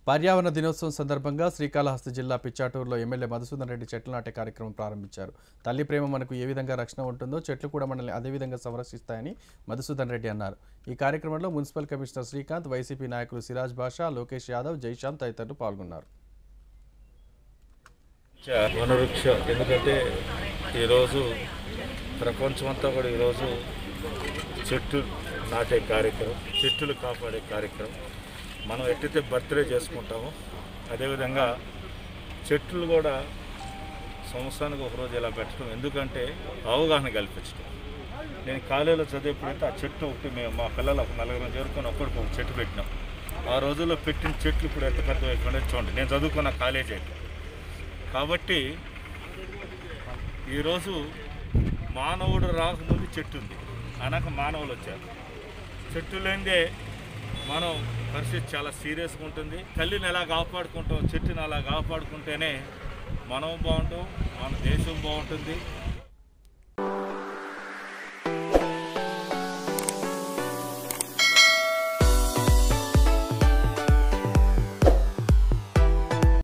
పర్యావరణ దినోత్సవం సందర్భంగా శ్రీకాళహస్తి జిల్లా పిచ్చాటూరులో ఎమ్మెల్యే మధుసూదన్ రెడ్డి చెట్లు నాటే కార్యక్రమం ప్రారంభించారు. తల్లి ప్రేమ మనకు ఏ విధంగా రక్షణ ఉంటుందో చెట్లు కూడా మనల్ని అదే విధంగా సంరక్షిస్తాయని మధుసూదన్ రెడ్డి అన్నారు. ఈ కార్యక్రమంలో మున్సిపల్ కమిషనర్ శ్రీకాంత్, వైసీపీ నాయకులు సిరాజ్ బాషా, లోకేష్ యాదవ్, జైశాంత్ తదితరులు పాల్గొన్నారు. వనవృక్ష ఎందుకంటే ఈరోజు ప్రపంచమంతా కూడా ఈరోజు చెట్టు నాటే కార్యక్రమం, చెట్టులు కాపాడే కార్యక్రమం. మనం ఎట్టయితే బర్త్డే చేసుకుంటామో అదేవిధంగా చెట్లు కూడా సంవత్సరానికి ఒకరోజు ఇలా పెట్టడం, ఎందుకంటే అవగాహన కల్పించడం. నేను కాలేజీలో చదివేప్పుడైతే ఆ చెట్టు ఒకటి మేము మా పిల్లలు ఒక నలుగురు చేరుకొని ఒక్కడికి ఒక చెట్టు పెట్టినాం. ఆ రోజుల్లో పెట్టిన చెట్లు ఇప్పుడు ఎంత పెద్ద అయిపోయినా చూడండి. నేను చదువుకున్న కాలేజీ అయితే కాబట్టి ఈరోజు మానవుడు రాకముందు చెట్టు ఉంది, అనక మానవులు వచ్చారు. చెట్టు లేనిదే మనం పరిస్థితి చాలా సీరియస్గా ఉంటుంది. తల్లిని ఎలా కాపాడుకుంటాం, చెట్టుని అలా కాపాడుకుంటేనే మనం బాగుంటాం, మన దేశం బాగుంటుంది.